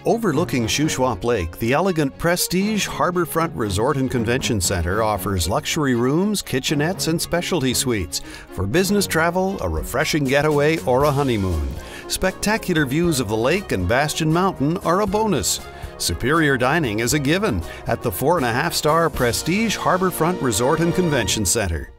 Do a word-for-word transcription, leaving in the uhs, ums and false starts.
Overlooking Shuswap Lake, the elegant Prestige Harbourfront Resort and Convention Center offers luxury rooms, kitchenettes, and specialty suites for business travel, a refreshing getaway, or a honeymoon. Spectacular views of the lake and Bastion Mountain are a bonus. Superior dining is a given at the four and a half star Prestige Harbourfront Resort and Convention Center.